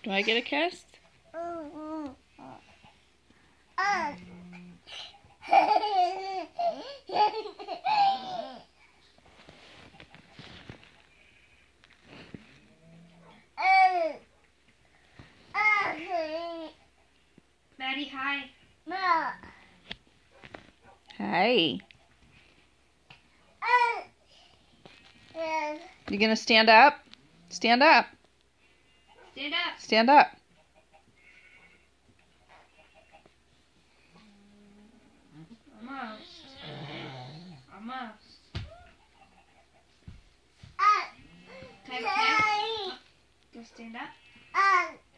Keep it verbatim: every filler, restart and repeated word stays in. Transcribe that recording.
Do I get a kiss? Maddie, hi. Hi. You gonna stand up? Stand up. Stand up. Stand up. Almost. Almost. Can I have a kiss? Go stand up.